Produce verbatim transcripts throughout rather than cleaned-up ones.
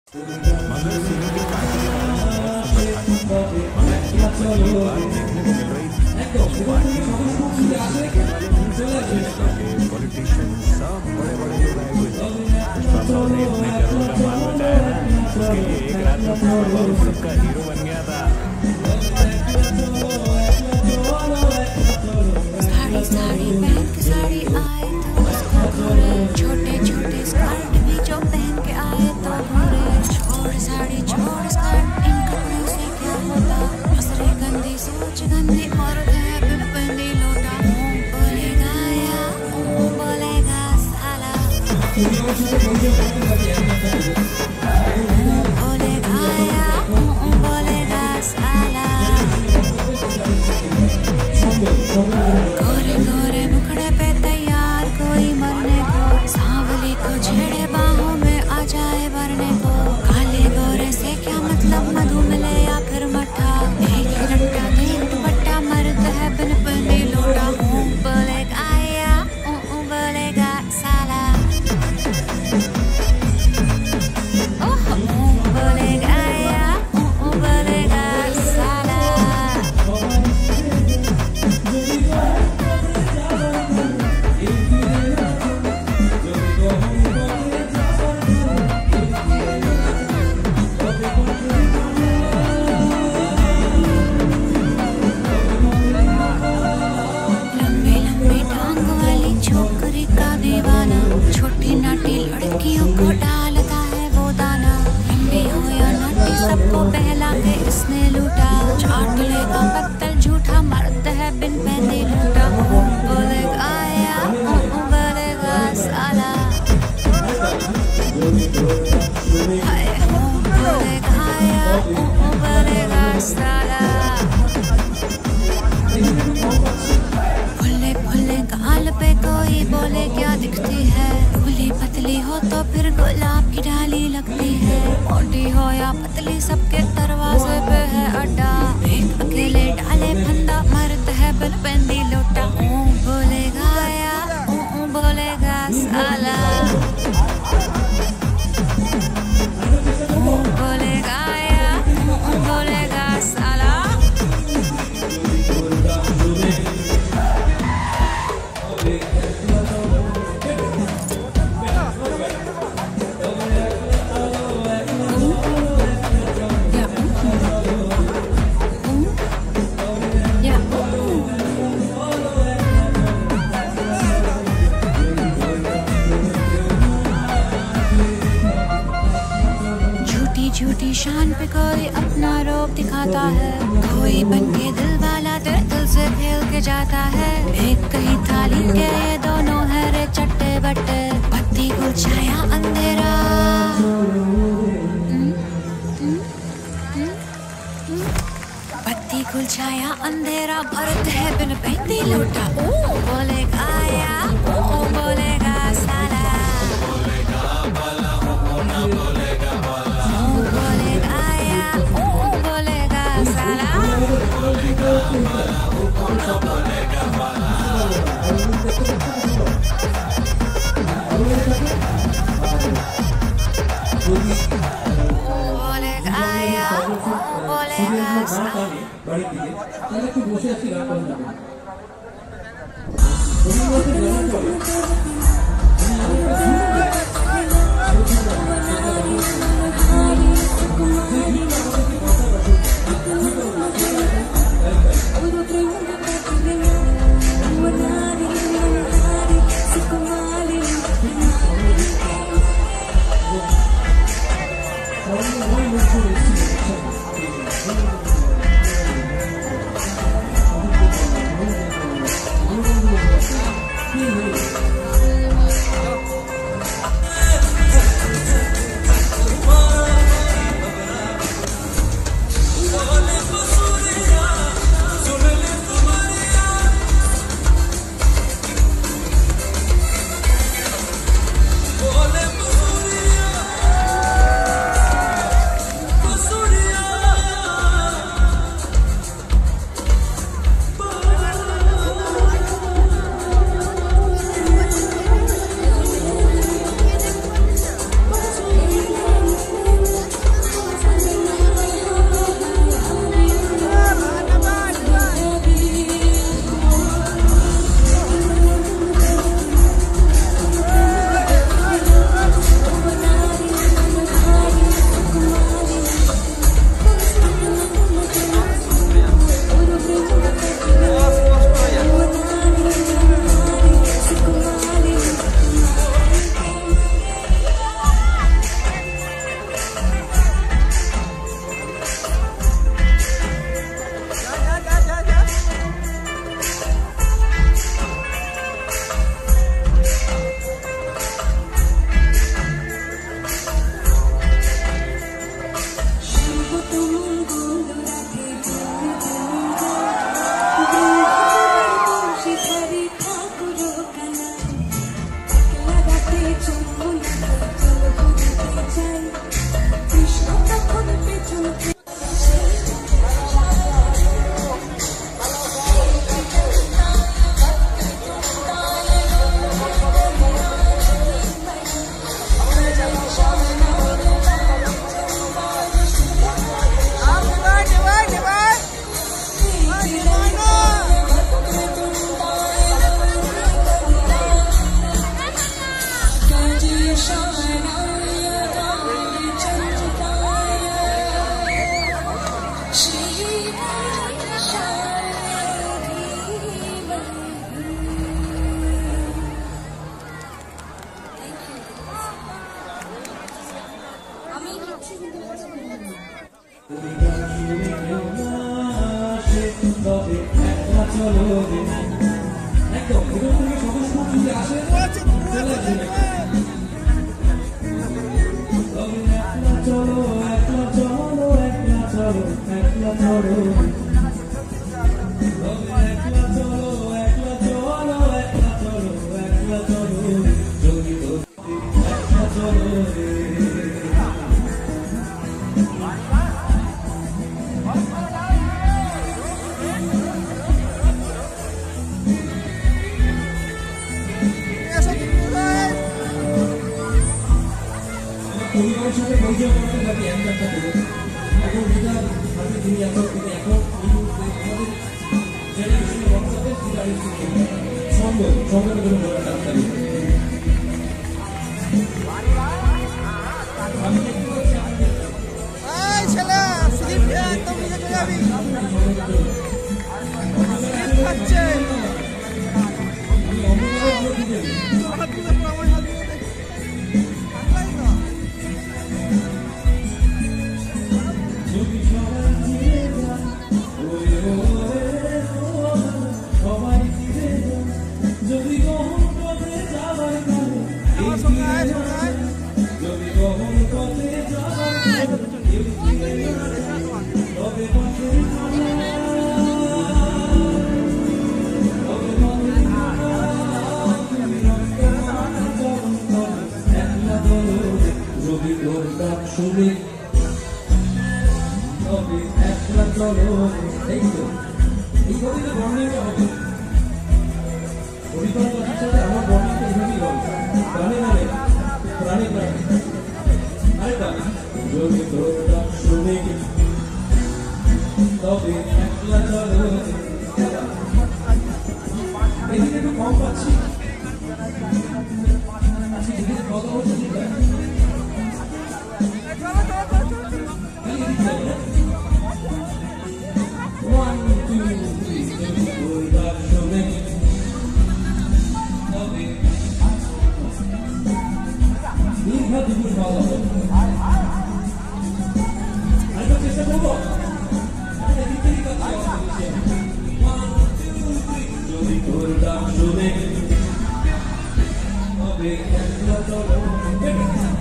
मगर सीने की काटने वाले बहुत सुंदर था, मगर एक पहली बार देखने को मिल रही थी। तो पार्टी सीने के वाले पॉलिटिशियन सब बड़े बड़े लोग आए हुए थे। पुष्पा भाव ने अपने घरों का माल बचाया था, उसके लिए एक रात में पुष्पा भाव सबका हीरो बन गया था। साड़ी साड़ी पहन के साड़ी आए तो उसको घूरे, छोटे छोटे स्कर्ट भी जो पहन के आए तो घूरे। छोड़ साड़ी छोड़ स्कर्ट, इन कपड़ों से क्या होता। हंसरे गंदी सोच गंदी मर्द है बिन बंदी लोटा। ऊं बोलेगा या ऊं बोलेगा साला, ऊं बोलेगा या ऊं बोलेगा साला। गोरे गोरे मुखड़े पे तैयार कोई मरने को, सांवली को छेड़े बाहों में आ जाए भरने को। काले गोरे से क्या मतलब, मधु मिले या फिर मठा। एक ही रट्टा देख दुपट्टा, मर्द है बिन बंदी लोटा। ऊं बोलेगा या ऊं बोलेगा साला, ओह ऊं बोलेगा या ऊं बोलेगा साला। लंबी लंबी टांग वाली छोकरी का दीवाना, छोटी नाटी लड़कियों को डालता है वो दाना। लंबी हो या नाटी सबको बहला के इसने लूटा। चाट लेगा पत्तल झूठा, मर्द है बिन पहने लूटा। ऊं बोलेगा या ऊं बोलेगा साला, हाय ऊं बोलेगा या ऊं बोलेगा साला। फुल्ले फुल्ले गाल पे कोई बोले क्या दिखती है। दुबली पतली हो तो फिर गुलाब की डाली लगती है। मोटी हो या पतली सबके दरवाजे पे है अड्डा। एक अकेले डाले फंदा, मर्द है बिन बंदी लोटा। ऊं बोलेगा या ऊं बोलेगा साला, ऊं बोलेगा या ऊं बोलेगा साला। झूठी शान पे कोई अपना रोब दिखाता है। कोई बनके दिल वाला तेरे दिल से खेल के जाता है। एक कहीं थाली के ये दोनों है रे चट्टे बट्टे। बत्ती को छाया अंधेरा, बत्ती को छाया अंधेरा, मर्द है बिन पहनती लोटा। ऊं बोलेगा या ऊं बोलेगा साला, बोलेगा या ऊं बोलेगा साला। बोलेगा या ऊं बोलेगा साला। পরিবারের সাথে পরিচয় করতে যাতে এমন একটা দেবো এখন যেটা আপনি তিনি এখন তিনি এখন আমাদের জেনারেশনের বক্তাদের সেটা সঙ্গ সঙ্গের জন্য বলা ডাক্তারি আমি দেখতে পাচ্ছি এই ছেলে স্লিপ একদম নিচে চলে যাবি স্লিপ খাচ্ছে আমি অমূল্য আলো দিতে আমার দিকে পুরো আমার হাত দিয়ে দেখি আল্লাহ না যদি সবাই ফিরে যায় ওরে ওরে সবাই ফিরে যায় যদি কখন পথে যাবার কালে আমার সঙ্গে আয় সঙ্গে আয় যদি কখন পথে যাবার কালে কেউ ফিরে না যায় তবে পথে যদি তোর ডাক শুনে তবে একলা চলো এই তো এই কবিতা বর্ণিংটা হবে কবিতার কথার সাথে আমার বর্ণিংটা এইভাবেই হবে গানে গানে প্রাণে প্রাণে আরেকটা যদি তোর ডাক শুনে তবে একলা চলো এদিকে একটু কম পাচ্ছি আচ্ছা এদিকে কত বছর ঠিক আছে One, two, three, four, five, so many. Okay. You have to put all of it. I got this at all. I think you got this. One, two, three, so we put it down, so many. Okay, that's not all of it.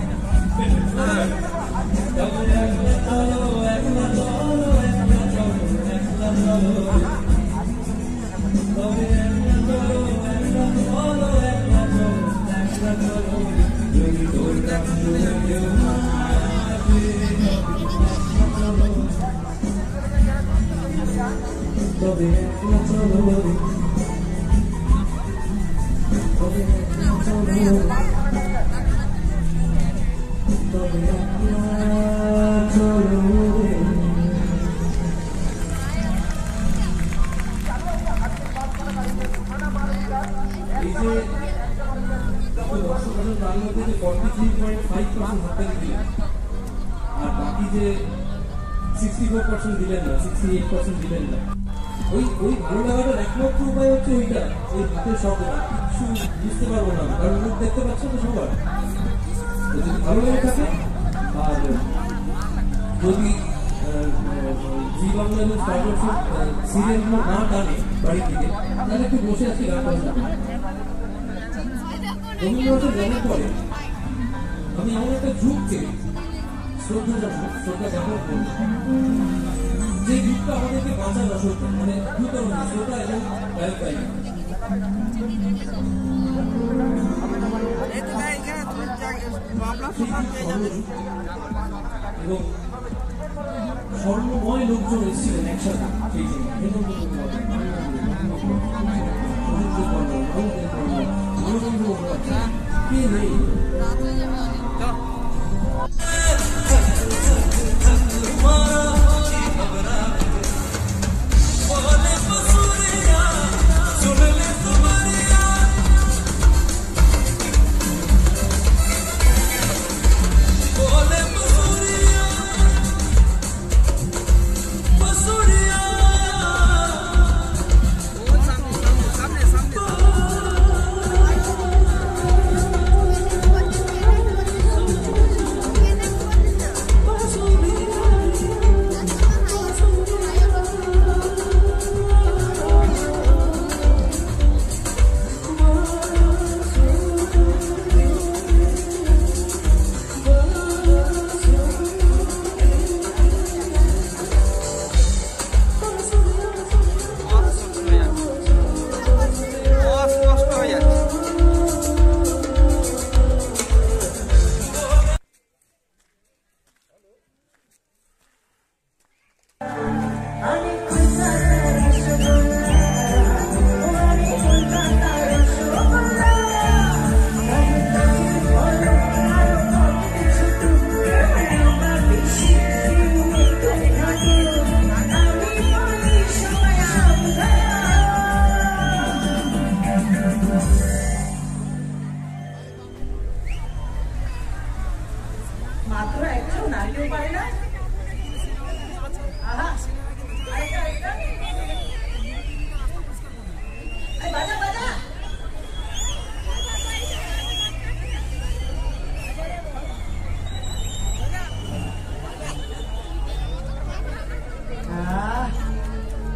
Double X, all X, all X. আর বাকি যে sixty four percent দিলেন না sixty eight percent দিলেন না ওই ওই ভালো লাগাটার একমাত্র উপায় হচ্ছে ওইটা ওই হাতের শব্দ কিছু বুঝতে পারবো না কারণ মুখ দেখতে পাচ্ছ তো সবার যদি ভালো লেগে থাকে আর যদি জি বাংলা সিরিয়ালগুলো না টানে বাড়ি থেকে তাহলে একটু বসে আছি গান বাজনা রবীন্দ্রনাথের গানের পরে আমি এমন একটা যুগকে শ্রদ্ধা জানাবো শ্রদ্ধা জ্ঞাপন করবো যে যুগটা আমাদেরকে বাঁচানো সত্য মানে দুটো শ্রদ্ধা এবং গায়ক গায়িকা এবং স্বর্ণময় লোকজন এসেছিলেন একসাথে সেই কে নেই Thank you.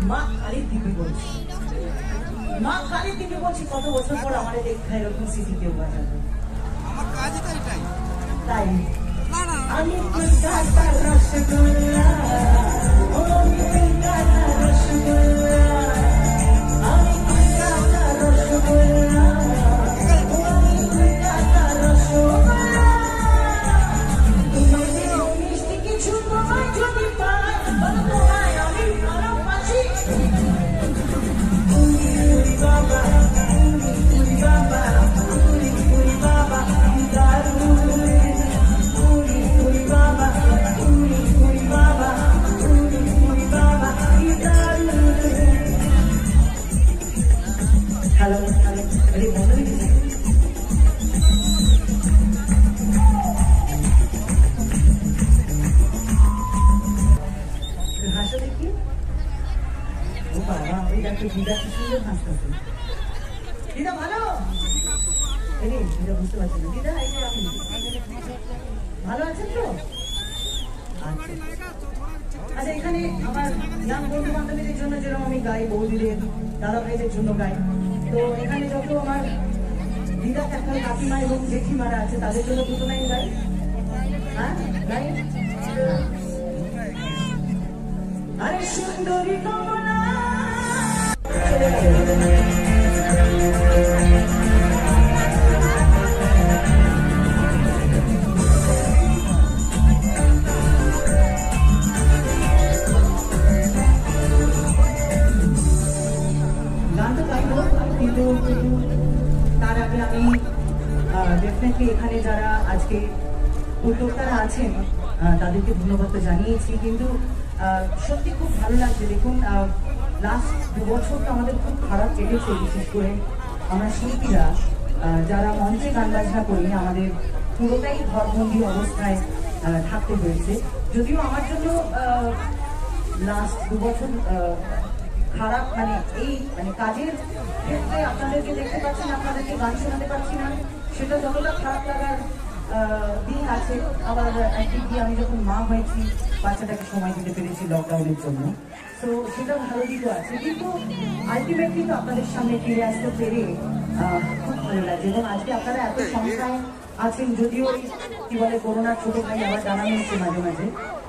মা কালীর দিকে বলছি, মা কালীর দিকে বলছি, কত বছর পর আমার দেখা এরকম সিটি কেউ বাজাবে। আমার কাজই তো এটাই। তাই না না আমি কাঁচা রসগোল্লা, ও আমি কাঁচা রসগোল্লা, আমি কাঁচা রসগোল্লা, ও আমি কাঁচা রসগোল্লা। তোমাদের মিষ্টি কিছু তোমায় যদি পাই, তোমায় আমি ভালোবাসি। উড়ি উড়ি বাবা, উড়ি উড়ি বাবা, উড়ি উড়ি বাবা, দারুণ। উড়ি উড়ি বাবা, উড়ি উড়ি বাবা, উড়ি উড়ি বাবা, দারুণ। হ্যালো হ্যালো, আরে বন্ধ রেখেছি। হাসো দেখি। ও বাবা, ওই দেখো দিদা কি সুন্দর হাসতেছে। দিদা ভালো? এই রে, দিদা বুঝতে পারছি না। দিদা এই যে আপনি ভালো আছেন তো? আচ্ছা আচ্ছা, এখানে আমার ইয়াং বন্ধু বান্ধবীদের জন্য যেরকম আমি গাই, বৌদিদের দাদা ভাইদের জন্য গাই, তো এখানে যত আমার দিদা কাকা কাকিমা এবং জেঠিমারা আছে তাদের জন্য দুটো লাইন গাই। হ্যাঁ গাই। আরে সুন্দরী কমলা গান তো গাইব, কিন্তু তার আগে আমি ডেফিনেটলি এখানে যারা আজকে উদ্যোক্তারা আছেন তাদেরকে ধন্যবাদ তো জানিয়েছি, কিন্তু সত্যি খুব ভালো লাগছে। দেখুন, লাস্ট দু বছর তো আমাদের খুব খারাপ কেটেছে, বিশেষ করে আমরা শিল্পীরা যারা মঞ্চে গান বাজনা করি আমাদের পুরোটাই ঘরবন্দি অবস্থায় থাকতে হয়েছে। যদিও আমার জন্য লাস্ট দু বছর খারাপ, মানে এই মানে কাজের ক্ষেত্রে আপনাদেরকে দেখতে পাচ্ছেন, আপনাদেরকে গান শোনাতে পারছি না, সেটা যতটা খারাপ লাগার দিন আছে। আবার একদিক দিয়ে আমি যখন মা হয়েছি, বাচ্চাটাকে সময় দিতে পেরেছি লকডাউনের জন্য, তো সেটা ভালো দিকও আছে। কিন্তু আলটিমেটলি তো আপনাদের সামনে ফিরে আসতে পেরে খুব ভালো লাগে। এবং আজকে আপনারা এত সংখ্যায় আছেন, যদিও কি বলে করোনার ছোট ভাই আবার জানানো হচ্ছে মাঝে মাঝে,